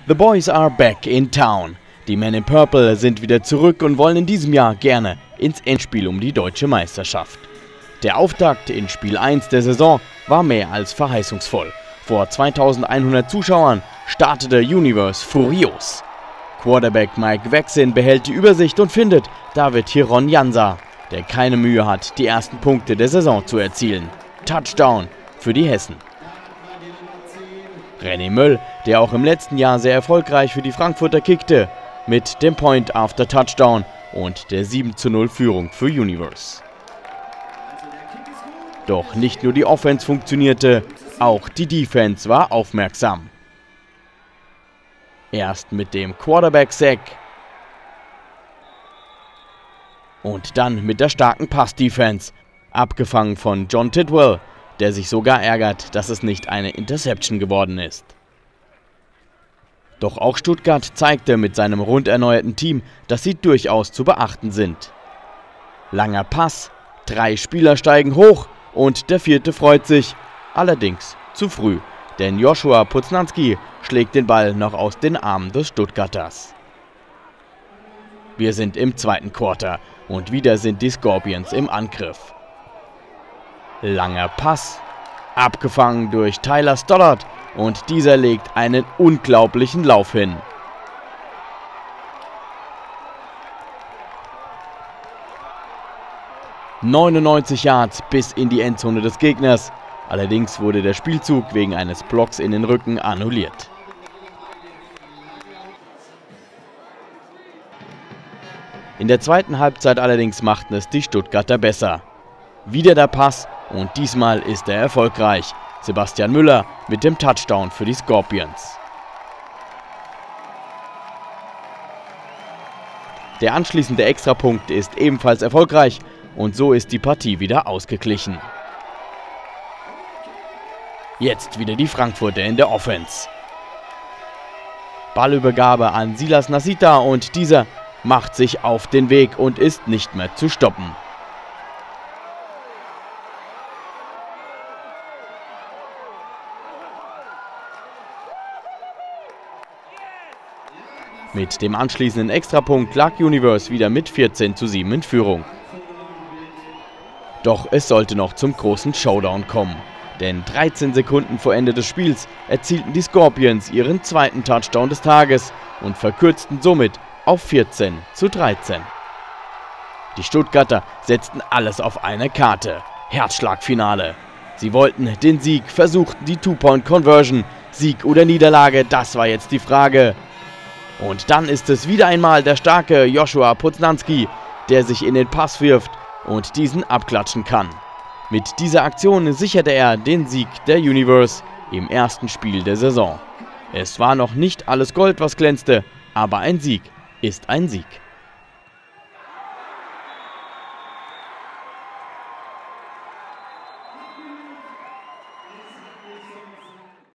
The boys are back in town. Die Men in Purple sind wieder zurück und wollen in diesem Jahr gerne ins Endspiel um die deutsche Meisterschaft. Der Auftakt in Spiel 1 der Saison war mehr als verheißungsvoll. Vor 2100 Zuschauern startete Universe furios. Quarterback Mike Wexin behält die Übersicht und findet David Hiron Jansa, der keine Mühe hat, die ersten Punkte der Saison zu erzielen. Touchdown für die Hessen. René Möll, der auch im letzten Jahr sehr erfolgreich für die Frankfurter kickte, mit dem Point after Touchdown und der 7:0 Führung für Universe. Doch nicht nur die Offense funktionierte, auch die Defense war aufmerksam. Erst mit dem Quarterback-Sack und dann mit der starken Pass-Defense, abgefangen von John Tidwell, der sich sogar ärgert, dass es nicht eine Interception geworden ist. Doch auch Stuttgart zeigte mit seinem rund erneuerten Team, dass sie durchaus zu beachten sind. Langer Pass, 3 Spieler steigen hoch und der 4. freut sich, allerdings zu früh, denn Joshua Poznanski schlägt den Ball noch aus den Armen des Stuttgarters. Wir sind im 2. Quarter und wieder sind die Scorpions im Angriff. Langer Pass, abgefangen durch Tyler Stoddard und dieser legt einen unglaublichen Lauf hin. ...99 Yards bis in die Endzone des Gegners. Allerdings wurde der Spielzug wegen eines Blocks in den Rücken annulliert. In der zweiten Halbzeit allerdings machten es die Stuttgarter besser. Wieder der Pass und diesmal ist er erfolgreich. Sebastian Müller mit dem Touchdown für die Scorpions. Der anschließende Extrapunkt ist ebenfalls erfolgreich und so ist die Partie wieder ausgeglichen. Jetzt wieder die Frankfurter in der Offense. Ballübergabe an Silas Nasita und dieser macht sich auf den Weg und ist nicht mehr zu stoppen. Mit dem anschließenden Extrapunkt lag Universe wieder mit 14:7 in Führung. Doch es sollte noch zum großen Showdown kommen, denn 13 Sekunden vor Ende des Spiels erzielten die Scorpions ihren 2. Touchdown des Tages und verkürzten somit auf 14:13. Die Stuttgarter setzten alles auf eine Karte. Herzschlagfinale. Sie wollten den Sieg, versuchten die Two-Point-Conversion. Sieg oder Niederlage, das war jetzt die Frage. Und dann ist es wieder einmal der starke Joshua Poznanski, der sich in den Pass wirft und diesen abklatschen kann. Mit dieser Aktion sicherte er den Sieg der Universe im ersten Spiel der Saison. Es war noch nicht alles Gold, was glänzte, aber ein Sieg ist ein Sieg.